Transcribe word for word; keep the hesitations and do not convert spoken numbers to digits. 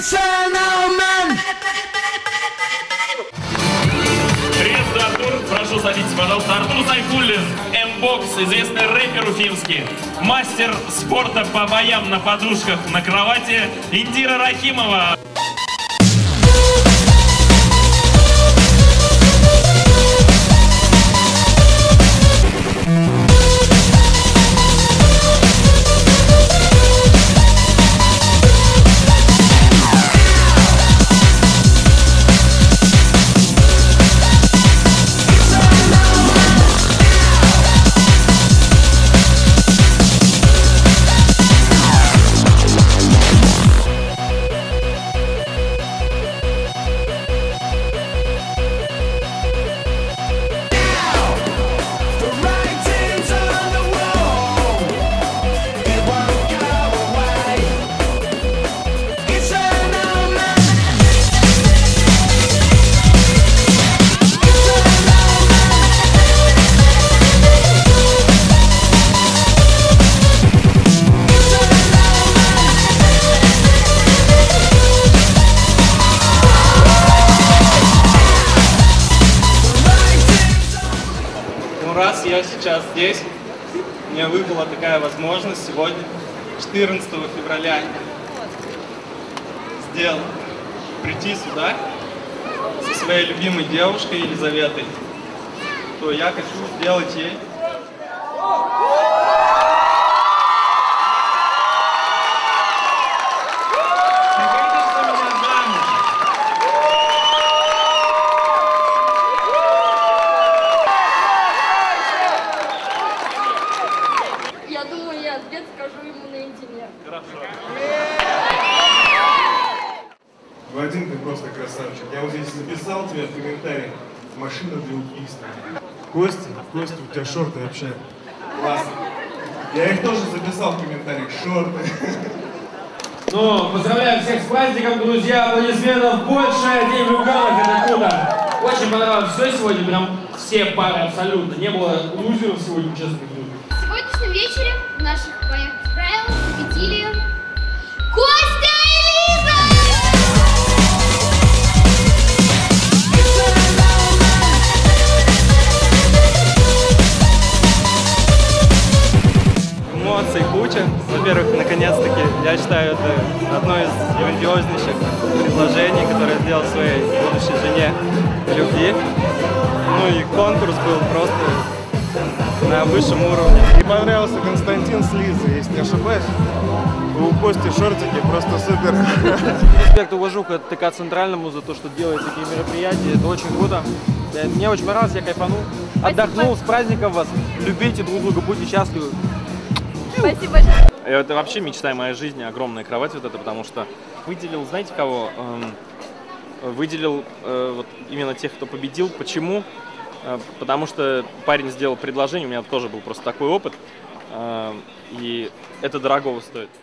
Приветствую, Артур. Прошу садитесь, пожалуйста. Артур Сайфуллин, эм-бокс, известный рэпер уфимский, мастер спорта по боям на подушках на кровати Индира Рахимова. Раз я сейчас здесь, мне выпала такая возможность сегодня, четырнадцатого февраля, сделать, прийти сюда со своей любимой девушкой Елизаветой, то я хочу сделать ей. Я думаю, я ответ скажу ему наедине. Хорошо. Вадим, ты просто красавчик. Я вот здесь записал тебя в комментариях. Машина для убийства. Костя, Костя, у тебя шорты вообще. Классно. Я их тоже записал в комментариях. Шорты. Ну, поздравляю всех с праздником, друзья. Аплодисментов больше. День влюбленных, это круто. Очень понравилось все сегодня. Прям все пары абсолютно. Не было лузеров сегодня, честно говоря. В сегодняшнем вечере в наших боях правил победили Костя и Лиза! Эмоций куча. Во-первых, наконец-таки, я считаю, это одно из грандиознейших предложений, которое сделал своей будущей жене любви. Ну и конкурс был просто на высшем уровне. Мне понравился Константин с Лизой, если не ошибаюсь. У Кости шортики просто супер. Респект, уважуха ТК Центральному за то, что делает такие мероприятия. Это очень круто. Мне очень понравилось, я кайфанул. Отдохнул, с праздником вас. Любите друг друга, будьте счастливы. Спасибо. Это вообще мечта моей жизни, огромная кровать вот эта, потому что выделил, знаете кого? Эм, выделил э, вот именно тех, кто победил. Почему? Э, потому что парень сделал предложение, у меня тоже был просто такой опыт, э, и это дорогого стоит.